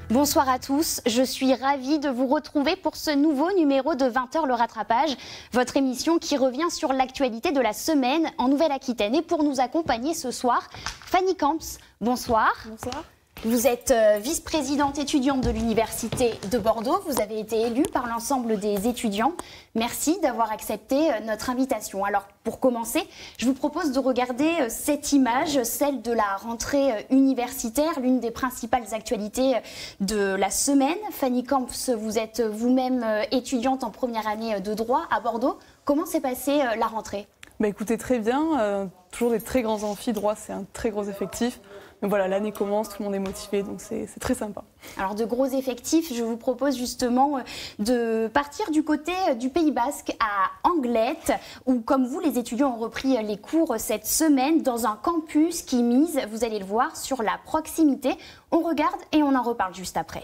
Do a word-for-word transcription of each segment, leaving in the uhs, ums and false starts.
Bonsoir à tous, je suis ravie de vous retrouver pour ce nouveau numéro de vingt heures le rattrapage, votre émission qui revient sur l'actualité de la semaine en Nouvelle-Aquitaine. Et pour nous accompagner ce soir, Fanny Camps, bonsoir. Bonsoir. Vous êtes euh, vice-présidente étudiante de l'Université de Bordeaux. Vous avez été élue par l'ensemble des étudiants. Merci d'avoir accepté euh, notre invitation. Alors, pour commencer, je vous propose de regarder euh, cette image, celle de la rentrée euh, universitaire, l'une des principales actualités euh, de la semaine. Fanny Camps, vous êtes vous-même euh, étudiante en première année de droit à Bordeaux. Comment s'est passée euh, la rentrée ? Bah écoutez, très bien. Euh, toujours des très grands amphis. Droit, c'est un très gros effectif. Mais voilà, l'année commence, tout le monde est motivé, donc c'est très sympa. Alors de gros effectifs, je vous propose justement de partir du côté du Pays Basque à Anglet, où comme vous, les étudiants ont repris les cours cette semaine dans un campus qui mise, vous allez le voir, sur la proximité. On regarde et on en reparle juste après.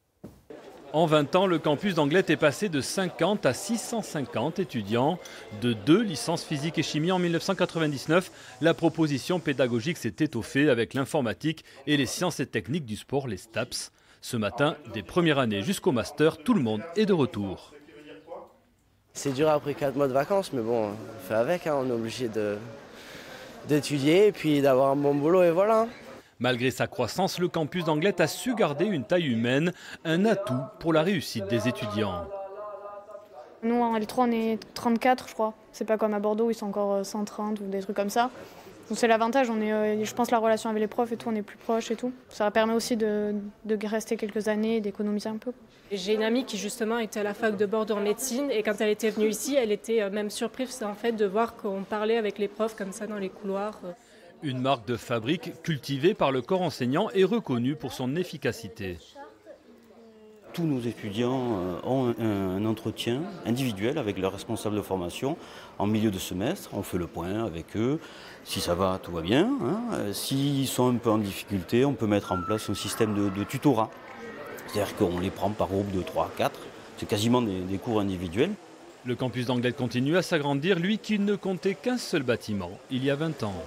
En vingt ans, le campus d'Anglet est passé de cinquante à six cent cinquante étudiants, de deux licences physique et chimie en mille neuf cent quatre-vingt-dix-neuf. La proposition pédagogique s'est étoffée avec l'informatique et les sciences et techniques du sport, les STAPS. Ce matin, des premières années jusqu'au master, tout le monde est de retour. C'est dur après quatre mois de vacances, mais bon, on fait avec, hein, on est obligé d'étudier et puis d'avoir un bon boulot et voilà. Malgré sa croissance, le campus d'Anglet a su garder une taille humaine, un atout pour la réussite des étudiants. Nous, en L trois, on est trente-quatre, je crois. C'est pas comme à Bordeaux où ils sont encore cent trente ou des trucs comme ça. Donc c'est l'avantage, on est, je pense, la relation avec les profs et tout, on est plus proches et tout. Ça permet aussi de, de rester quelques années et d'économiser un peu. J'ai une amie qui justement était à la fac de Bordeaux en médecine et quand elle était venue ici, elle était même surprise en fait de voir qu'on parlait avec les profs comme ça dans les couloirs. Une marque de fabrique cultivée par le corps enseignant et reconnue pour son efficacité. Tous nos étudiants ont un entretien individuel avec leur responsable de formation en milieu de semestre. On fait le point avec eux. Si ça va, tout va bien. Hein. S'ils sont un peu en difficulté, on peut mettre en place un système de, de tutorat. C'est-à-dire qu'on les prend par groupe de trois à quatre. C'est quasiment des, des cours individuels. Le campus d'Anglet continue à s'agrandir, lui qui ne comptait qu'un seul bâtiment il y a vingt ans.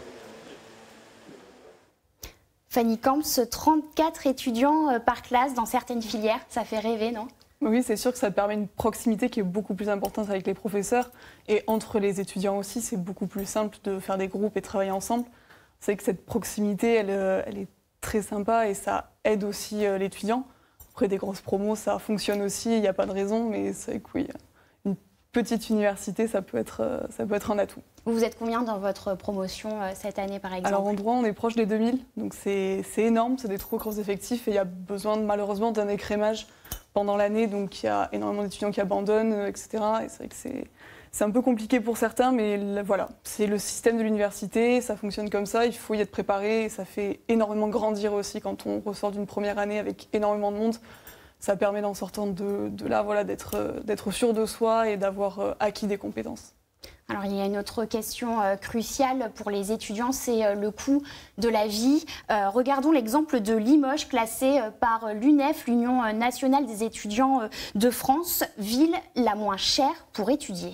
Fanny Camps, trente-quatre étudiants par classe dans certaines filières, ça fait rêver, non ? Oui, c'est sûr que ça permet une proximité qui est beaucoup plus importante avec les professeurs. Et entre les étudiants aussi, c'est beaucoup plus simple de faire des groupes et de travailler ensemble. C'est que cette proximité, elle, elle est très sympa et ça aide aussi l'étudiant. Après, des grosses promos, ça fonctionne aussi, il n'y a pas de raison, mais c'est que oui, une petite université, ça peut être, ça peut être un atout. Vous êtes combien dans votre promotion cette année, par exemple ? Alors en droit, on est proche des deux mille, donc c'est énorme, c'est des trop gros effectifs et il y a besoin malheureusement d'un écrémage pendant l'année, donc il y a énormément d'étudiants qui abandonnent, et cetera. Et c'est vrai que c'est un peu compliqué pour certains, mais voilà, c'est le système de l'université, ça fonctionne comme ça, il faut y être préparé et ça fait énormément grandir aussi quand on ressort d'une première année avec énormément de monde. Ça permet d'en sortant de, de là, voilà, d'être d'être sûr de soi et d'avoir acquis des compétences. Alors, il y a une autre question euh, cruciale pour les étudiants, c'est euh, le coût de la vie. Euh, regardons l'exemple de Limoges, classé euh, par l'U N E F, l'Union nationale des étudiants euh, de France, ville la moins chère pour étudier.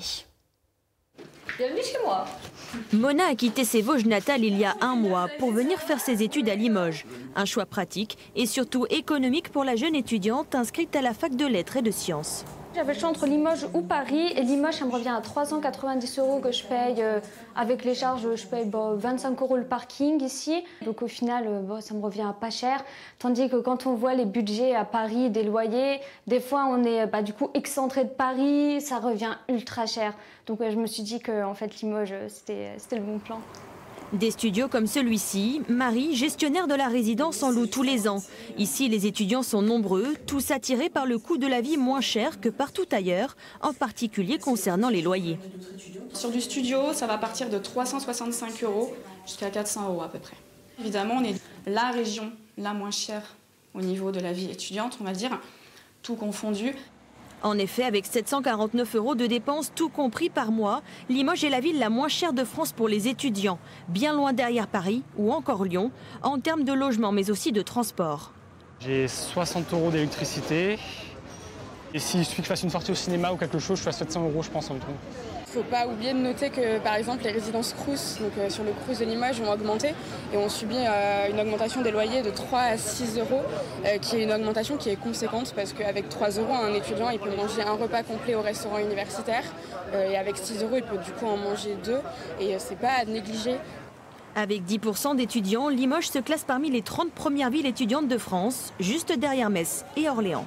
Bienvenue chez moi. Mona a quitté ses Vosges natales il y a un mois pour venir faire ses études à Limoges. Un choix pratique et surtout économique pour la jeune étudiante inscrite à la fac de lettres et de sciences. J'avais le choix entre Limoges ou Paris. Et Limoges, ça me revient à trois cent quatre-vingt-dix euros que je paye. Euh, avec les charges, je paye bon, vingt-cinq euros le parking ici. Donc au final, euh, bon, ça me revient à pas cher. Tandis que quand on voit les budgets à Paris des loyers, des fois on est bah, du coup excentré de Paris, ça revient ultra cher. Donc euh, je me suis dit que en fait, Limoges, c'était le bon plan. Des studios comme celui-ci, Marie, gestionnaire de la résidence, en loue tous les ans. Ici, les étudiants sont nombreux, tous attirés par le coût de la vie moins cher que partout ailleurs, en particulier concernant les loyers. Sur du studio, ça va partir de trois cent soixante-cinq euros jusqu'à quatre cents euros à peu près. Évidemment, on est la région la moins chère au niveau de la vie étudiante, on va dire, tout confondu. En effet, avec sept cent quarante-neuf euros de dépenses, tout compris par mois, Limoges est la ville la moins chère de France pour les étudiants, bien loin derrière Paris ou encore Lyon, en termes de logement mais aussi de transport. J'ai soixante euros d'électricité et s'il suffit que je fasse une sortie au cinéma ou quelque chose, je fais à sept cents euros je pense en tout. Il ne faut pas oublier de noter que, par exemple, les résidences Crous, donc euh, sur le Crous de Limoges, ont augmenté et ont subi euh, une augmentation des loyers de trois à six euros, euh, qui est une augmentation qui est conséquente parce qu'avec trois euros, un étudiant il peut manger un repas complet au restaurant universitaire euh, et avec six euros, il peut du coup en manger deux et euh, c'est pas à négliger. Avec dix pour cent d'étudiants, Limoges se classe parmi les trente premières villes étudiantes de France, juste derrière Metz et Orléans.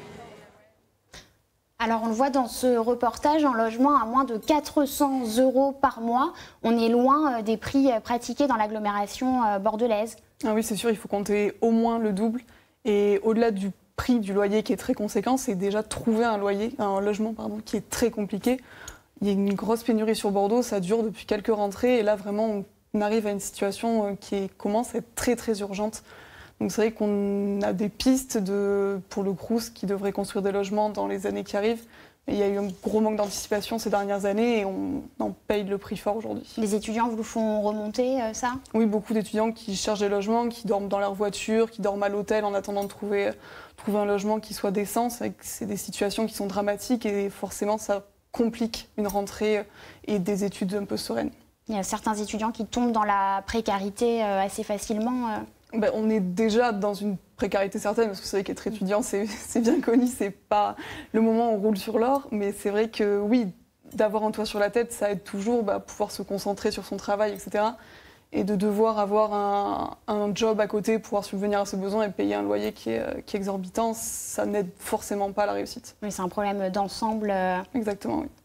Alors on le voit dans ce reportage, un logement à moins de quatre cents euros par mois, on est loin des prix pratiqués dans l'agglomération bordelaise. Ah oui, c'est sûr, il faut compter au moins le double. Et au-delà du prix du loyer qui est très conséquent, c'est déjà trouver un loyer, un logement pardon, qui est très compliqué. Il y a une grosse pénurie sur Bordeaux, ça dure depuis quelques rentrées et là vraiment on arrive à une situation qui commence à être très très urgente. Donc c'est vrai qu'on a des pistes de, pour le Crous qui devrait construire des logements dans les années qui arrivent. Mais il y a eu un gros manque d'anticipation ces dernières années et on en paye le prix fort aujourd'hui. Les étudiants vous font remonter euh, ça? Oui, beaucoup d'étudiants qui cherchent des logements, qui dorment dans leur voiture, qui dorment à l'hôtel en attendant de trouver, trouver un logement qui soit décent. C'est des situations qui sont dramatiques et forcément ça complique une rentrée et des études un peu sereines. Il y a certains étudiants qui tombent dans la précarité euh, assez facilement. Euh... Ben, on est déjà dans une précarité certaine, parce que c'est vrai qu'être étudiant, c'est bien connu, c'est pas le moment où on roule sur l'or, mais c'est vrai que oui, d'avoir un toit sur la tête, ça aide toujours à bah, pouvoir se concentrer sur son travail, et cetera. Et de devoir avoir un, un job à côté, pouvoir subvenir à ses besoins et payer un loyer qui est, qui est exorbitant, ça n'aide forcément pas à la réussite. Oui, c'est un problème d'ensemble. Euh... Exactement, oui.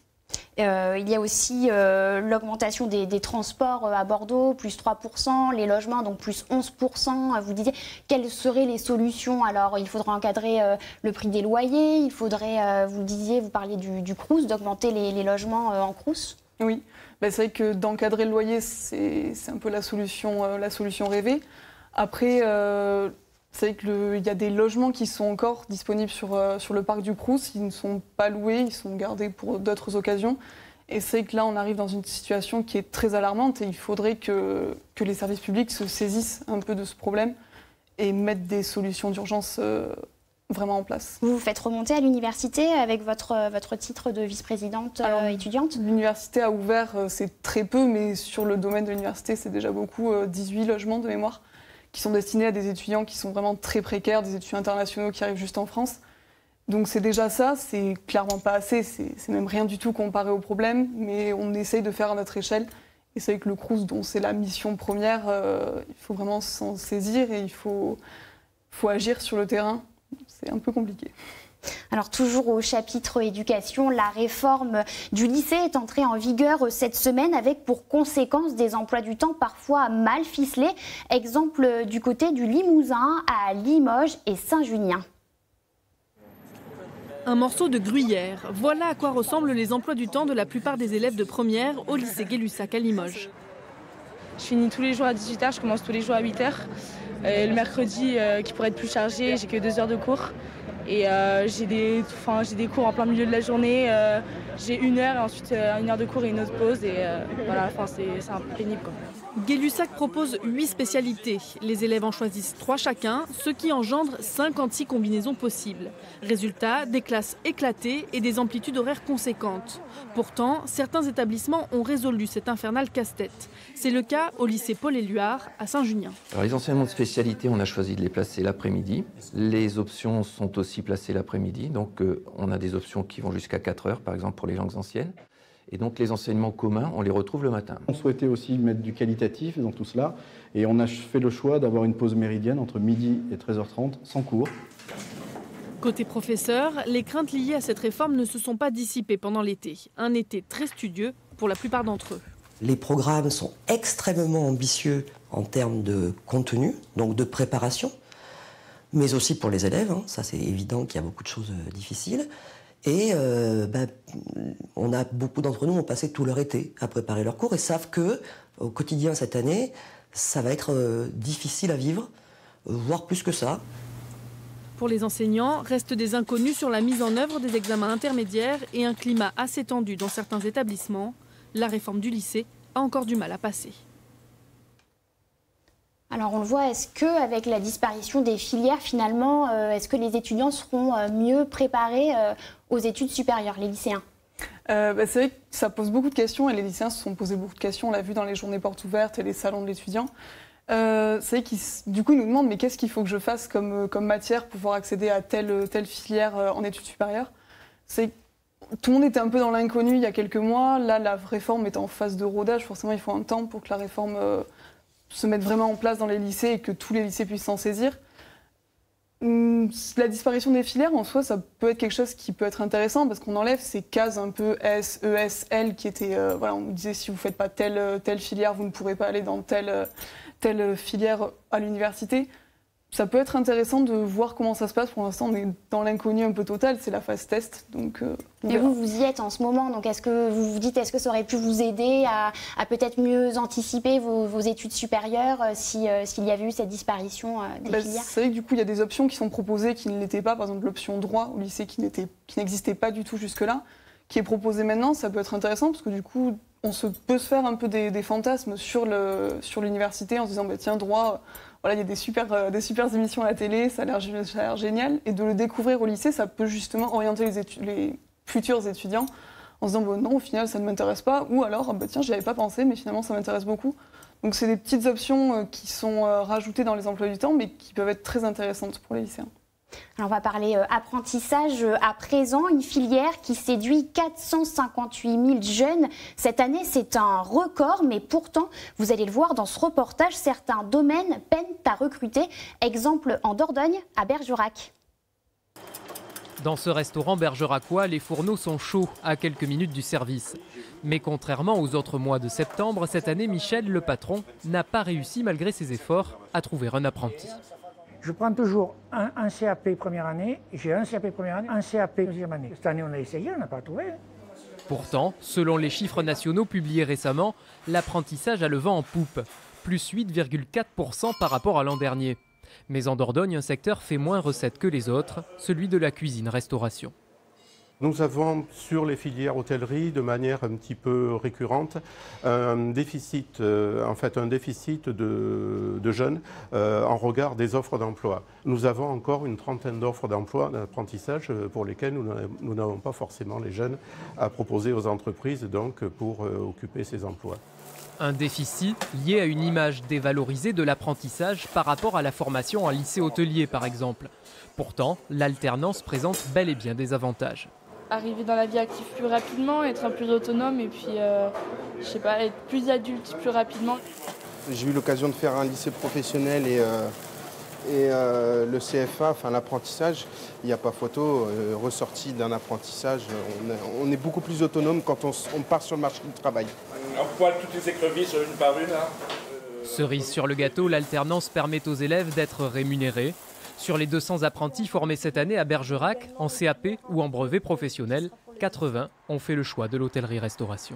Euh, il y a aussi euh, l'augmentation des, des transports à Bordeaux, plus trois pour cent, les logements, donc plus onze pour cent. Vous disiez, quelles seraient les solutions? Alors, il faudrait encadrer euh, le prix des loyers, il faudrait, euh, vous le disiez, vous parliez du, du Crous, d'augmenter les, les logements euh, en Crous. Oui, ben, c'est vrai que d'encadrer le loyer, c'est un peu la solution, euh, la solution rêvée. Après, euh, c'est vrai qu'il y a des logements qui sont encore disponibles sur, euh, sur le parc du Crous. Ils ne sont pas loués, ils sont gardés pour d'autres occasions. Et c'est vrai que là, on arrive dans une situation qui est très alarmante et il faudrait que, que les services publics se saisissent un peu de ce problème et mettent des solutions d'urgence euh, vraiment en place. Vous vous faites remonter à l'université avec votre, votre titre de vice-présidente euh, étudiante? L'université a ouvert, euh, c'est très peu, mais sur le domaine de l'université, c'est déjà beaucoup, euh, dix-huit logements de mémoire, qui sont destinés à des étudiants qui sont vraiment très précaires, des étudiants internationaux qui arrivent juste en France. Donc c'est déjà ça, c'est clairement pas assez, c'est même rien du tout comparé au problème, mais on essaye de faire à notre échelle. Et c'est avec le Crous, dont c'est la mission première, euh, il faut vraiment s'en saisir et il faut, faut agir sur le terrain. C'est un peu compliqué. Alors toujours au chapitre éducation, la réforme du lycée est entrée en vigueur cette semaine avec pour conséquence des emplois du temps parfois mal ficelés. Exemple du côté du Limousin à Limoges et Saint-Junien. Un morceau de gruyère, voilà à quoi ressemblent les emplois du temps de la plupart des élèves de première au lycée Gay-Lussac à Limoges. Je finis tous les jours à dix-huit heures, je commence tous les jours à huit heures. Et le mercredi, euh, qui pourrait être plus chargé, j'ai que deux heures de cours. Et euh, j'ai des, j'ai des cours en plein milieu de la journée, euh, j'ai une heure et ensuite euh, une heure de cours et une autre pause. Et euh, voilà, c'est un peu pénible, quoi. Gay-Lussac propose huit spécialités. Les élèves en choisissent trois chacun, ce qui engendre cinquante-six combinaisons possibles. Résultat, des classes éclatées et des amplitudes horaires conséquentes. Pourtant, certains établissements ont résolu cet infernal casse-tête. C'est le cas au lycée Paul-Éluard à Saint-Junien. Les enseignements de spécialité, on a choisi de les placer l'après-midi. Les options sont aussi placées l'après-midi. Donc euh, on a des options qui vont jusqu'à quatre heures, par exemple pour les langues anciennes. Et donc les enseignements communs, on les retrouve le matin. On souhaitait aussi mettre du qualitatif dans tout cela. Et on a fait le choix d'avoir une pause méridienne entre midi et treize heures trente, sans cours. Côté professeurs, les craintes liées à cette réforme ne se sont pas dissipées pendant l'été. Un été très studieux pour la plupart d'entre eux. Les programmes sont extrêmement ambitieux en termes de contenu, donc de préparation, mais aussi pour les élèves. Hein. Ça, c'est évident qu'il y a beaucoup de choses difficiles. Et euh, ben, on a beaucoup d'entre nous ont passé tout leur été à préparer leurs cours et savent que au quotidien cette année, ça va être euh, difficile à vivre, voire plus que ça. Pour les enseignants, restent des inconnus sur la mise en œuvre des examens intermédiaires et un climat assez tendu dans certains établissements. La réforme du lycée a encore du mal à passer. Alors on le voit, est-ce qu'avec la disparition des filières, finalement, euh, est-ce que les étudiants seront euh, mieux préparés euh, aux études supérieures, les lycéens? euh, bah, C'est vrai que ça pose beaucoup de questions et les lycéens se sont posés beaucoup de questions. On l'a vu dans les journées portes ouvertes et les salons de l'étudiant. Euh, c'est vrai qu'ils du coup, ils nous demandent mais qu'est-ce qu'il faut que je fasse comme, comme matière pour pouvoir accéder à telle, telle filière en études supérieures. C'est Tout le monde était un peu dans l'inconnu il y a quelques mois. Là, la réforme est en phase de rodage. Forcément, il faut un temps pour que la réforme euh, se mette vraiment en place dans les lycées et que tous les lycées puissent s'en saisir. Hum, la disparition des filières, en soi, ça peut être quelque chose qui peut être intéressant parce qu'on enlève ces cases un peu S, E S, L qui étaient... Euh, voilà, on nous disait si vous ne faites pas telle, telle filière, vous ne pourrez pas aller dans telle, telle filière à l'université. Ça peut être intéressant de voir comment ça se passe. Pour l'instant, on est dans l'inconnu un peu total. C'est la phase test. Donc, euh, Et vous, vous y êtes en ce moment. Donc, est-ce que vous vous dites, est-ce que ça aurait pu vous aider à, à peut-être mieux anticiper vos, vos études supérieures euh, si, euh, s'il y avait eu cette disparition euh, des bah, filières? C'est vrai que du coup, il y a des options qui sont proposées qui ne l'étaient pas. Par exemple, l'option droit au lycée qui, n'était, qui n'existait pas du tout jusque-là, qui est proposée maintenant. Ça peut être intéressant parce que du coup, on se, peut se faire un peu des, des fantasmes sur, le, sur l'université en se disant, bah, tiens, droit... Voilà, il y a des super, euh, des super émissions à la télé, ça a, l'air, ça a l'air génial. Et de le découvrir au lycée, ça peut justement orienter les, étu- les futurs étudiants en se disant bon, non, au final, ça ne m'intéresse pas. Ou alors, bah, tiens, j'y avais pas pensé, mais finalement, ça m'intéresse beaucoup. Donc, c'est des petites options euh, qui sont euh, rajoutées dans les emplois du temps, mais qui peuvent être très intéressantes pour les lycéens. Alors on va parler euh, apprentissage euh, à présent, une filière qui séduit quatre cent cinquante-huit mille jeunes. Cette année, c'est un record, mais pourtant, vous allez le voir dans ce reportage, certains domaines peinent à recruter. Exemple en Dordogne, à Bergerac. Dans ce restaurant bergeracois, les fourneaux sont chauds à quelques minutes du service. Mais contrairement aux autres mois de septembre, cette année, Michel, le patron, n'a pas réussi, malgré ses efforts, à trouver un apprenti. Je prends toujours un, un C A P première année, j'ai un C A P première année, un C A P deuxième année. Cette année, on a essayé, on n'a pas trouvé. Pourtant, selon les chiffres nationaux publiés récemment, l'apprentissage a le vent en poupe, plus huit virgule quatre pour cent par rapport à l'an dernier. Mais en Dordogne, un secteur fait moins recettes que les autres, celui de la cuisine-restauration. Nous avons sur les filières hôtellerie, de manière un petit peu récurrente, un déficit, euh, en fait un déficit de, de jeunes euh, en regard des offres d'emploi. Nous avons encore une trentaine d'offres d'emploi, d'apprentissage pour lesquelles nous, nous n'avons pas forcément les jeunes à proposer aux entreprises donc, pour euh, occuper ces emplois. Un déficit lié à une image dévalorisée de l'apprentissage par rapport à la formation en lycée hôtelier par exemple. Pourtant, l'alternance présente bel et bien des avantages. Arriver dans la vie active plus rapidement, être un peu plus autonome et puis, euh, je sais pas, être plus adulte plus rapidement. J'ai eu l'occasion de faire un lycée professionnel et, euh, et euh, le C F A, enfin l'apprentissage, il n'y a pas photo, euh, ressorti d'un apprentissage, on, on est beaucoup plus autonome quand on, on part sur le marché du travail. On poile toutes les écrevisses une par une. Hein. Cerise sur le gâteau, l'alternance permet aux élèves d'être rémunérés. Sur les deux cents apprentis formés cette année à Bergerac, en C A P ou en brevet professionnel, quatre-vingts ont fait le choix de l'hôtellerie-restauration.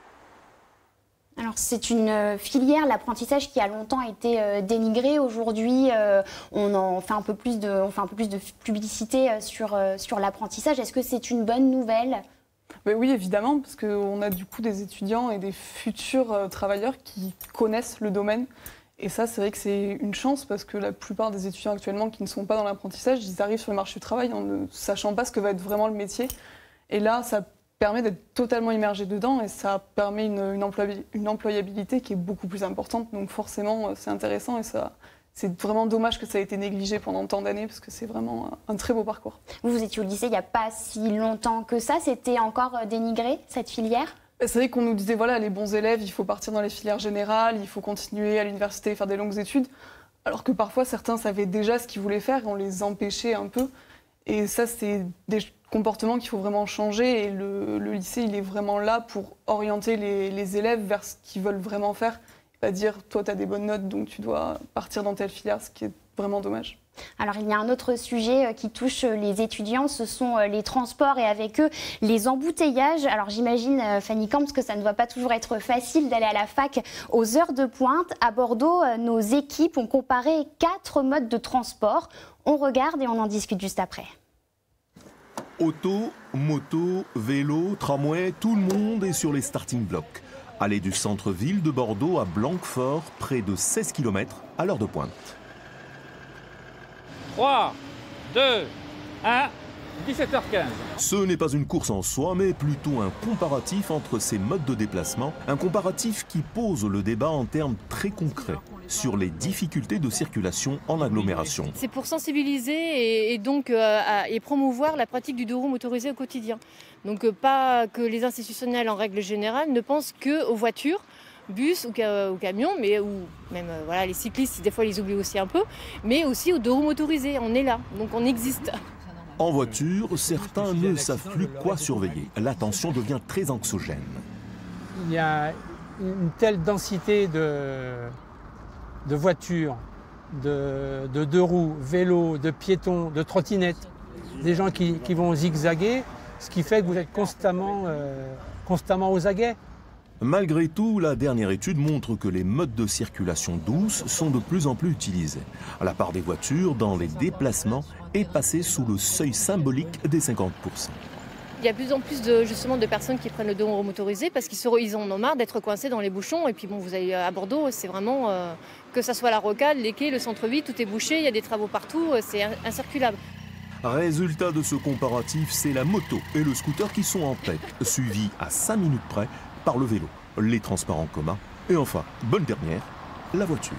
Alors c'est une filière, l'apprentissage, qui a longtemps été euh, dénigrée. Aujourd'hui, euh, on en fait un peu plus de, on fait un peu plus de publicité euh, sur, euh, sur l'apprentissage. Est-ce que c'est une bonne nouvelle ? Ben oui, évidemment, parce qu'on a du coup des étudiants et des futurs euh, travailleurs qui connaissent le domaine. Et ça, c'est vrai que c'est une chance parce que la plupart des étudiants actuellement qui ne sont pas dans l'apprentissage, ils arrivent sur le marché du travail en ne sachant pas ce que va être vraiment le métier. Et là, ça permet d'être totalement immergé dedans et ça permet une, une, employ- une employabilité qui est beaucoup plus importante. Donc forcément, c'est intéressant et ça, c'est vraiment dommage que ça ait été négligé pendant tant d'années parce que c'est vraiment un très beau parcours. Vous, vous étiez au lycée il n'y a pas si longtemps que ça. C'était encore dénigré, cette filière ? C'est vrai qu'on nous disait, voilà, les bons élèves, il faut partir dans les filières générales, il faut continuer à l'université et faire des longues études. Alors que parfois, certains savaient déjà ce qu'ils voulaient faire et on les empêchait un peu. Et ça, c'est des comportements qu'il faut vraiment changer. Et le, le lycée, il est vraiment là pour orienter les, les élèves vers ce qu'ils veulent vraiment faire. Et pas dire, toi, tu as des bonnes notes, donc tu dois partir dans telle filière, ce qui est vraiment dommage. Alors il y a un autre sujet qui touche les étudiants, ce sont les transports et avec eux les embouteillages. Alors j'imagine, Fanny Camps, que ça ne doit pas toujours être facile d'aller à la fac aux heures de pointe. À Bordeaux, nos équipes ont comparé quatre modes de transport. On regarde et on en discute juste après. Auto, moto, vélo, tramway, tout le monde est sur les starting blocks. Allée du centre-ville de Bordeaux à Blanquefort, près de seize kilomètres à l'heure de pointe. trois, deux, un, dix-sept heures quinze. Ce n'est pas une course en soi, mais plutôt un comparatif entre ces modes de déplacement. Un comparatif qui pose le débat en termes très concrets sur les difficultés de circulation en agglomération. C'est pour sensibiliser et, et donc euh, à, et promouvoir la pratique du deux roues motorisé au quotidien. Donc euh, pas que les institutionnels en règle générale ne pensent qu'aux voitures, bus ou, ca ou camions, mais ou même euh, voilà, les cyclistes, des fois ils oublient aussi un peu, mais aussi aux deux roues motorisés. On est là, donc on existe. En voiture, certains ne savent plus quoi surveiller. L'attention devient très anxiogène. Il y a une telle densité de, de voitures, de, de deux roues, vélos, de piétons, de trottinettes, des gens qui, qui vont zigzaguer, ce qui fait que vous êtes constamment, euh, constamment aux aguets. Malgré tout, la dernière étude montre que les modes de circulation douce sont de plus en plus utilisés. La part des voitures dans les déplacements est passée sous le seuil symbolique des cinquante pour cent. Il y a de plus en plus de, justement, de personnes qui prennent le deux roues motorisé parce qu'ils ils en ont marre d'être coincés dans les bouchons. Et puis bon, vous allez à Bordeaux, c'est vraiment, euh, que ça soit la rocade, les quais, le centre-ville, tout est bouché, il y a des travaux partout, c'est incirculable. Résultat de ce comparatif, c'est la moto et le scooter qui sont en tête, suivis à cinq minutes près par le vélo, les transports en commun et enfin, bonne dernière, la voiture.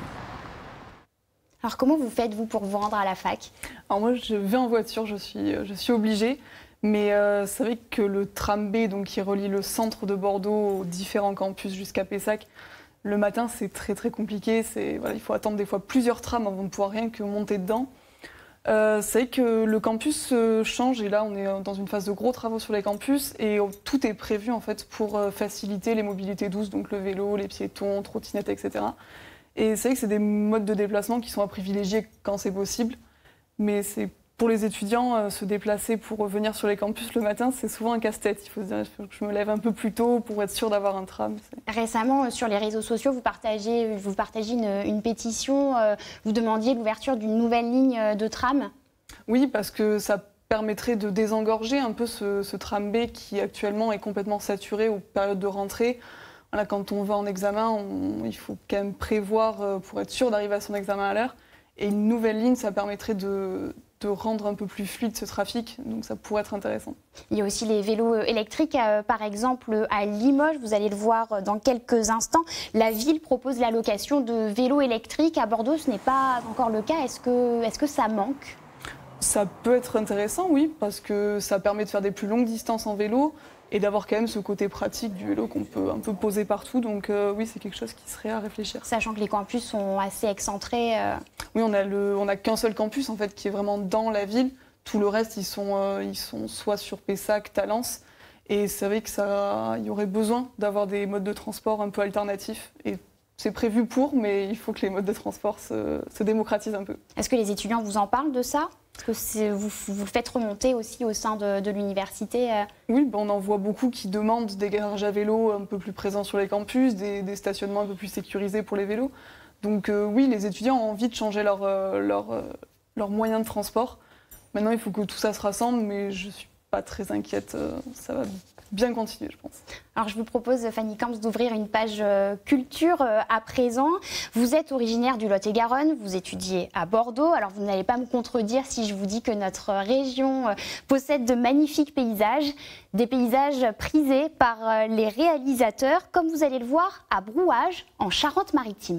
Alors comment vous faites, vous, pour vous rendre à la fac? Alors moi, je vais en voiture, je suis, je suis obligée. Mais euh, c'est vrai que le tram B, donc, qui relie le centre de Bordeaux aux différents campus jusqu'à Pessac, le matin, c'est très très compliqué. Voilà, il faut attendre des fois plusieurs trams avant de pouvoir rien que monter dedans. Euh, c'est vrai que le campus euh, change et là, on est dans une phase de gros travaux sur les campus et euh, tout est prévu en fait pour euh, faciliter les mobilités douces, donc le vélo, les piétons, trottinettes, et cetera. Et c'est vrai que c'est des modes de déplacement qui sont à privilégier quand c'est possible, mais c'est pour les étudiants, euh, se déplacer pour venir sur les campus le matin, c'est souvent un casse-tête. Il faut se dire il faut que je me lève un peu plus tôt pour être sûr d'avoir un tram. Récemment, sur les réseaux sociaux, vous partagez, vous partagez une, une pétition. Euh, vous demandiez l'ouverture d'une nouvelle ligne de tram. Oui, parce que ça permettrait de désengorger un peu ce, ce tram B qui actuellement est complètement saturé aux périodes de rentrée. Voilà, quand on va en examen, on, il faut quand même prévoir pour être sûr d'arriver à son examen à l'heure. Et une nouvelle ligne, ça permettrait de... de rendre un peu plus fluide ce trafic, donc ça pourrait être intéressant. Il y a aussi les vélos électriques, euh, par exemple à Limoges, vous allez le voir dans quelques instants. La ville propose la location de vélos électriques. À Bordeaux, ce n'est pas encore le cas. Est-ce que, est-ce que ça manque ? Ça peut être intéressant, oui, parce que ça permet de faire des plus longues distances en vélo et d'avoir quand même ce côté pratique du vélo qu'on peut un peu poser partout. Donc euh, oui, c'est quelque chose qui serait à réfléchir. Sachant que les campus sont assez excentrés. Euh... Oui, on a le, on a qu'un seul campus en fait qui est vraiment dans la ville. Tout le reste, ils sont, euh, ils sont soit sur Pessac, Talence. Et c'est vrai que ça, il y aurait besoin d'avoir des modes de transport un peu alternatifs. Et c'est prévu pour, mais il faut que les modes de transport se, se démocratisent un peu. Est-ce que les étudiants vous en parlent de ça ? Est-ce que vous, vous le faites remonter aussi au sein de, de l'université ? Oui, ben on en voit beaucoup qui demandent des garages à vélos un peu plus présents sur les campus, des, des stationnements un peu plus sécurisés pour les vélos. Donc euh, oui, les étudiants ont envie de changer leur, euh, leur, euh, leur moyen de transport. Maintenant, il faut que tout ça se rassemble, mais je ne suis pas très inquiète. Euh, ça va bien continuer, je pense. Alors, je vous propose, Fanny Camps, d'ouvrir une page euh, culture euh, à présent. Vous êtes originaire du Lot-et-Garonne, vous étudiez à Bordeaux. Alors, vous n'allez pas me contredire si je vous dis que notre région euh, possède de magnifiques paysages, des paysages prisés par euh, les réalisateurs, comme vous allez le voir à Brouage, en Charente-Maritime.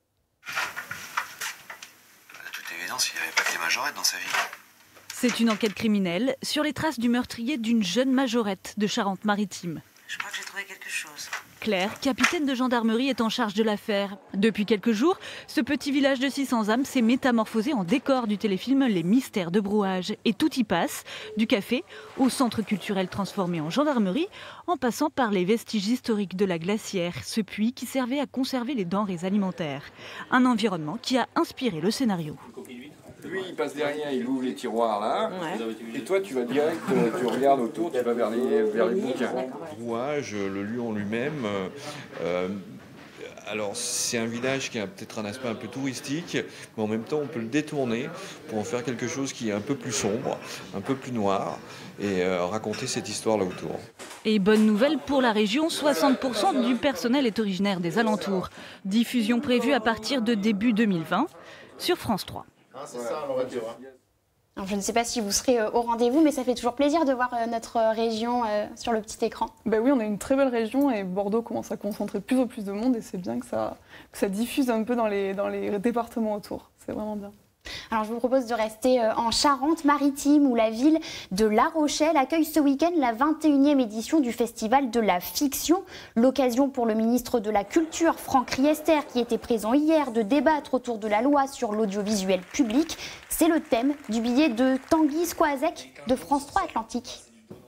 De toute évidence, il n'y avait pas que les majorettes dans sa vie. C'est une enquête criminelle sur les traces du meurtrier d'une jeune majorette de Charente-Maritime. Je crois que j'ai trouvé quelque chose. Claire, capitaine de gendarmerie, est en charge de l'affaire. Depuis quelques jours, ce petit village de six cents âmes s'est métamorphosé en décor du téléfilm Les Mystères de Brouage. Et tout y passe, du café au centre culturel transformé en gendarmerie, en passant par les vestiges historiques de la glacière, ce puits qui servait à conserver les denrées alimentaires. Un environnement qui a inspiré le scénario. Lui, il passe derrière, il ouvre les tiroirs là. Ouais. Et toi, tu vas direct, tu regardes autour, tu vas vers les, vers les bouquins. Brouage, le lieu en lui-même. Euh, alors, c'est un village qui a peut-être un aspect un peu touristique, mais en même temps, on peut le détourner pour en faire quelque chose qui est un peu plus sombre, un peu plus noir, et euh, raconter cette histoire là autour. Et bonne nouvelle pour la région, soixante pour cent du personnel est originaire des alentours. Diffusion prévue à partir de début deux mille vingt sur France trois. Ah, c'est ça, on aurait dit. Alors, je ne sais pas si vous serez au rendez-vous, mais ça fait toujours plaisir de voir notre région sur le petit écran. Ben oui, on a une très belle région et Bordeaux commence à concentrer de plus en plus de monde et c'est bien que ça, que ça diffuse un peu dans les, dans les départements autour. C'est vraiment bien. Alors je vous propose de rester en Charente-Maritime où la ville de La Rochelle accueille ce week-end la vingt et unième édition du Festival de la Fiction. L'occasion pour le ministre de la Culture, Franck Riester, qui était présent hier, de débattre autour de la loi sur l'audiovisuel public. C'est le thème du billet de Tanguy Skoazek de France trois Atlantique.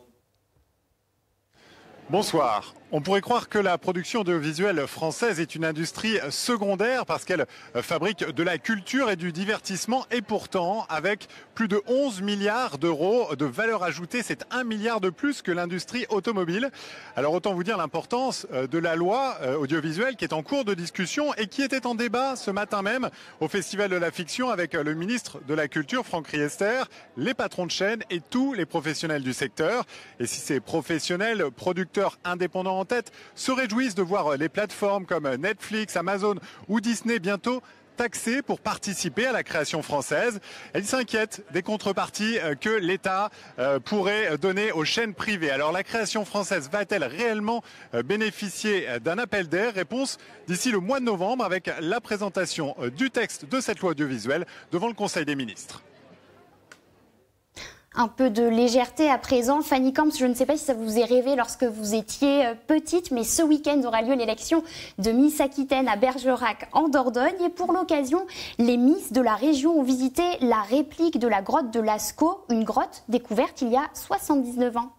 Bonsoir. On pourrait croire que la production audiovisuelle française est une industrie secondaire parce qu'elle fabrique de la culture et du divertissement. Et pourtant, avec plus de onze milliards d'euros de valeur ajoutée, c'est un milliard de plus que l'industrie automobile. Alors autant vous dire l'importance de la loi audiovisuelle qui est en cours de discussion et qui était en débat ce matin même au Festival de la Fiction avec le ministre de la Culture, Franck Riester, les patrons de chaînes et tous les professionnels du secteur. Et si ces professionnels, producteurs indépendants en tête, se réjouissent de voir les plateformes comme Netflix, Amazon ou Disney bientôt taxées pour participer à la création française. Elles s'inquiètent des contreparties que l'État pourrait donner aux chaînes privées. Alors la création française va-t-elle réellement bénéficier d'un appel d'air? Réponse d'ici le mois de novembre avec la présentation du texte de cette loi audiovisuelle devant le Conseil des ministres. Un peu de légèreté à présent. Fanny Camps, je ne sais pas si ça vous est rêvé lorsque vous étiez petite, mais ce week-end aura lieu l'élection de Miss Aquitaine à Bergerac en Dordogne. Et pour l'occasion, les Miss de la région ont visité la réplique de la grotte de Lascaux, une grotte découverte il y a soixante-dix-neuf ans.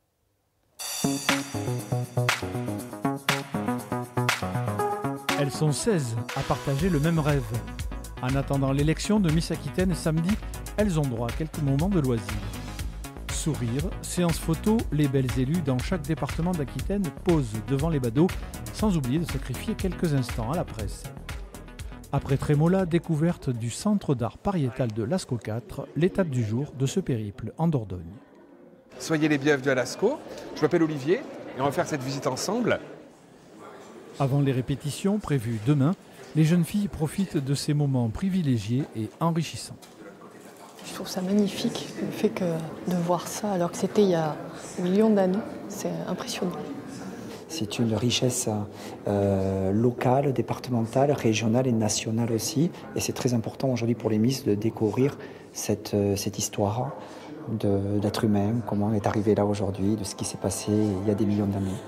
Elles sont seize à partager le même rêve. En attendant l'élection de Miss Aquitaine samedi, elles ont droit à quelques moments de loisirs. Sourire, séance photo, les belles élues dans chaque département d'Aquitaine posent devant les badauds, sans oublier de sacrifier quelques instants à la presse. Après Trémola, découverte du Centre d'art pariétal de Lascaux quatre, l'étape du jour de ce périple en Dordogne. Soyez les bienvenus à Lascaux, je m'appelle Olivier et on va faire cette visite ensemble. Avant les répétitions prévues demain, les jeunes filles profitent de ces moments privilégiés et enrichissants. Je trouve ça magnifique, le fait que de voir ça alors que c'était il y a millions d'années, c'est impressionnant. C'est une richesse euh, locale, départementale, régionale et nationale aussi. Et c'est très important aujourd'hui pour les Miss de découvrir cette, euh, cette histoire de, d'être humain, comment on est arrivé là aujourd'hui, de ce qui s'est passé il y a des millions d'années.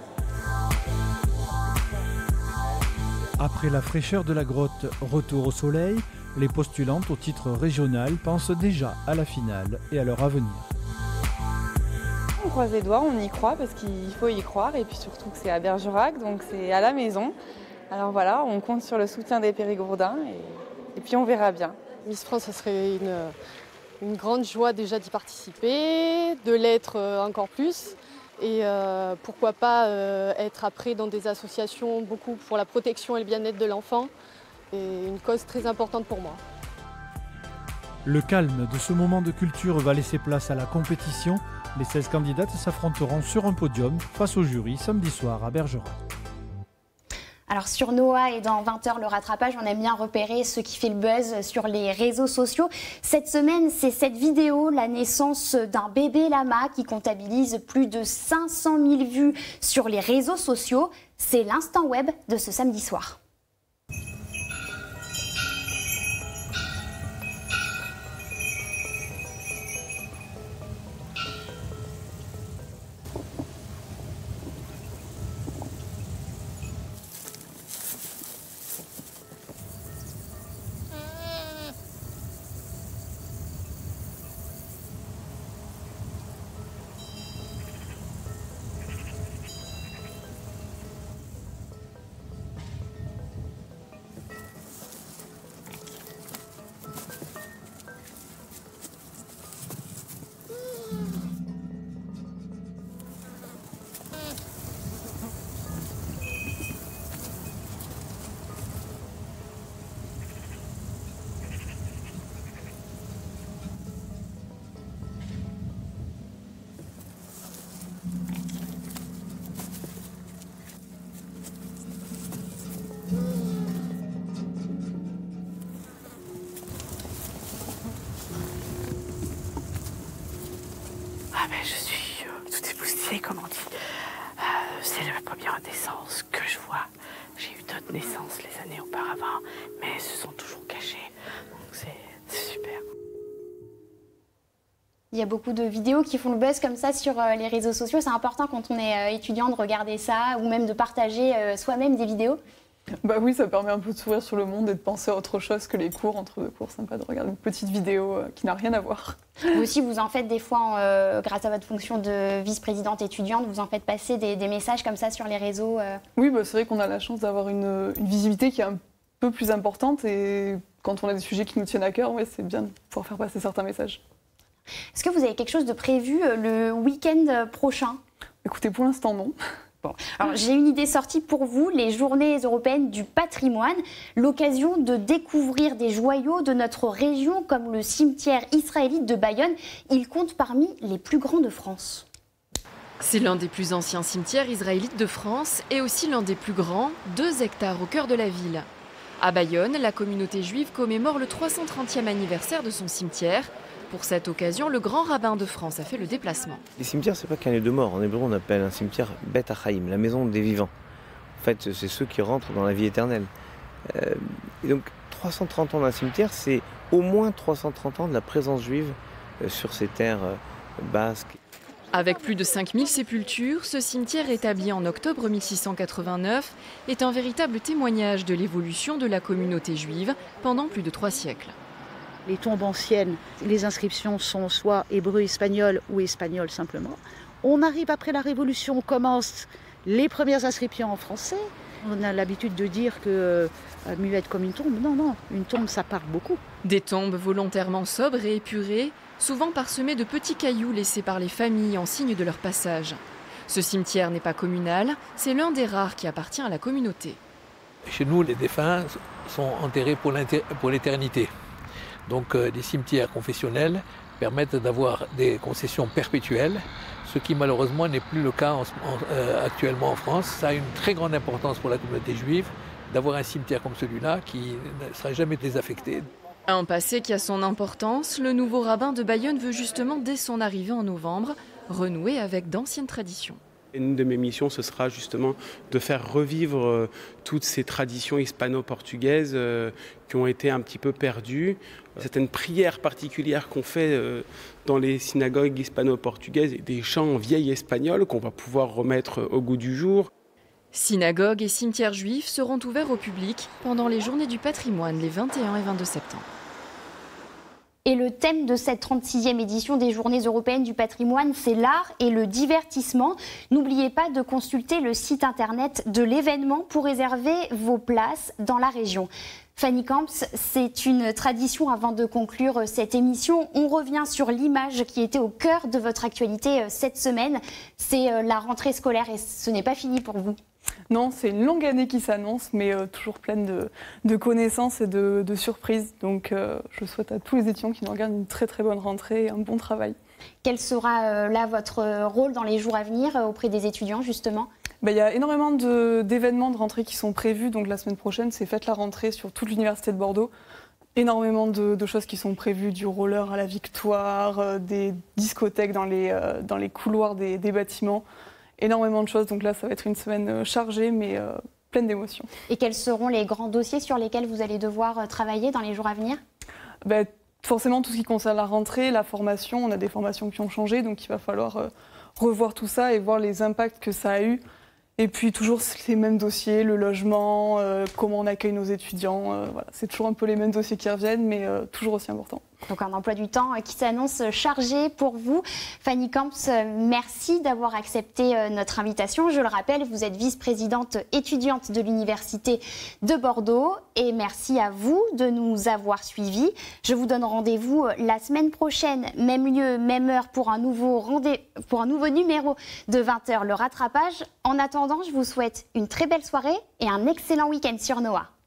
Après la fraîcheur de la grotte, retour au soleil, les postulantes au titre régional pensent déjà à la finale et à leur avenir. On croise les doigts, on y croit parce qu'il faut y croire et puis surtout que c'est à Bergerac, donc c'est à la maison. Alors voilà, on compte sur le soutien des Périgourdins et, et puis on verra bien. Miss France, ça serait une, une grande joie déjà d'y participer, de l'être encore plus. Et euh, pourquoi pas euh, être après dans des associations beaucoup pour la protection et le bien-être de l'enfant. Et une cause très importante pour moi. Le calme de ce moment de culture va laisser place à la compétition. Les seize candidates s'affronteront sur un podium face au jury samedi soir à Bergerac. Alors sur Noah et dans vingt heures le rattrapage, on aime bien repérer ce qui fait le buzz sur les réseaux sociaux. Cette semaine, c'est cette vidéo, la naissance d'un bébé lama qui comptabilise plus de cinq cent mille vues sur les réseaux sociaux. C'est l'instant web de ce samedi soir. Ah ben je suis euh, tout époustillée, comme on dit. Euh, c'est la première naissance que je vois. J'ai eu d'autres naissances les années auparavant, mais elles se sont toujours cachées. Donc c'est super. Il y a beaucoup de vidéos qui font le buzz comme ça sur euh, les réseaux sociaux. C'est important quand on est euh, étudiant de regarder ça ou même de partager euh, soi-même des vidéos. Bah oui, ça permet un peu de s'ouvrir sur le monde et de penser à autre chose que les cours. Entre deux cours, sympa de regarder une petite vidéo euh, qui n'a rien à voir. Vous aussi, vous en faites des fois, euh, grâce à votre fonction de vice-présidente étudiante, vous en faites passer des, des messages comme ça sur les réseaux euh... Oui, bah, c'est vrai qu'on a la chance d'avoir une, une visibilité qui est un peu plus importante. Et quand on a des sujets qui nous tiennent à cœur, ouais, c'est bien de pouvoir faire passer certains messages. Est-ce que vous avez quelque chose de prévu le week-end prochain? Écoutez, pour l'instant, non. Bon. Alors, j'ai une idée sortie pour vous, les Journées européennes du patrimoine, l'occasion de découvrir des joyaux de notre région comme le cimetière israélite de Bayonne. Il compte parmi les plus grands de France. C'est l'un des plus anciens cimetières israélites de France et aussi l'un des plus grands, deux hectares au cœur de la ville. À Bayonne, la communauté juive commémore le trois cent trentième anniversaire de son cimetière. Pour cette occasion, le grand rabbin de France a fait le déplacement. Les cimetières, c'est pas qu'un lieu de mort. En hébreu, on appelle un cimetière Bet Hachaim, la maison des vivants. En fait, c'est ceux qui rentrent dans la vie éternelle. Euh, et donc, trois cent trente ans d'un cimetière, c'est au moins trois cent trente ans de la présence juive euh, sur ces terres euh, basques. Avec plus de cinq mille sépultures, ce cimetière établi en octobre mille six cent quatre-vingt-neuf est un véritable témoignage de l'évolution de la communauté juive pendant plus de trois siècles. Les tombes anciennes, les inscriptions sont soit hébreu, espagnol ou espagnol simplement. On arrive après la Révolution, on commence les premières inscriptions en français. On a l'habitude de dire que euh, muette comme une tombe. Non, non, une tombe, ça parle beaucoup. Des tombes volontairement sobres et épurées, souvent parsemées de petits cailloux laissés par les familles en signe de leur passage. Ce cimetière n'est pas communal, c'est l'un des rares qui appartient à la communauté. Chez nous, les défunts sont enterrés pour l'éternité. Donc euh, les cimetières confessionnels permettent d'avoir des concessions perpétuelles, ce qui malheureusement n'est plus le cas en, en, euh, actuellement en France. Ça a une très grande importance pour la communauté juive d'avoir un cimetière comme celui-là qui ne sera jamais désaffecté. Un passé qui a son importance, le nouveau rabbin de Bayonne veut justement, dès son arrivée en novembre, renouer avec d'anciennes traditions. Une de mes missions, ce sera justement de faire revivre euh, toutes ces traditions hispano-portugaises euh, qui ont été un petit peu perdues. Certaines prières particulières qu'on fait euh, dans les synagogues hispano-portugaises et des chants en vieil espagnol qu'on va pouvoir remettre au goût du jour. Synagogues et cimetières juifs seront ouverts au public pendant les Journées du patrimoine les vingt et un et vingt-deux septembre. Et le thème de cette trente-sixième édition des Journées européennes du patrimoine, c'est l'art et le divertissement. N'oubliez pas de consulter le site internet de l'événement pour réserver vos places dans la région. Fanny Camps, c'est une tradition avant de conclure cette émission. On revient sur l'image qui était au cœur de votre actualité cette semaine. C'est la rentrée scolaire et ce n'est pas fini pour vous. Non, c'est une longue année qui s'annonce, mais euh, toujours pleine de, de connaissances et de, de surprises. Donc euh, je souhaite à tous les étudiants qui nous regardent une très très bonne rentrée et un bon travail. Quel sera euh, là votre rôle dans les jours à venir euh, auprès des étudiants justement ? Ben, y a énormément de, d'événements de rentrée qui sont prévus. Donc la semaine prochaine, c'est Faites la rentrée sur toute l'université de Bordeaux. Énormément de, de choses qui sont prévues, du roller à la Victoire, euh, des discothèques dans les, euh, dans les couloirs des, des bâtiments. Énormément de choses, donc là ça va être une semaine chargée mais euh, pleine d'émotions. Et quels seront les grands dossiers sur lesquels vous allez devoir travailler dans les jours à venir ? Ben, forcément tout ce qui concerne la rentrée, la formation, on a des formations qui ont changé, donc il va falloir euh, revoir tout ça et voir les impacts que ça a eu. Et puis toujours les mêmes dossiers, le logement, euh, comment on accueille nos étudiants, euh, voilà. C'est toujours un peu les mêmes dossiers qui reviennent mais euh, toujours aussi importants. Donc un emploi du temps qui s'annonce chargé pour vous. Fanny Camps, merci d'avoir accepté notre invitation. Je le rappelle, vous êtes vice-présidente étudiante de l'Université de Bordeaux. Et merci à vous de nous avoir suivis. Je vous donne rendez-vous la semaine prochaine, même lieu, même heure, pour un nouveau, rendez- pour un nouveau numéro de vingt heures, le rattrapage. En attendant, je vous souhaite une très belle soirée et un excellent week-end sur Noah.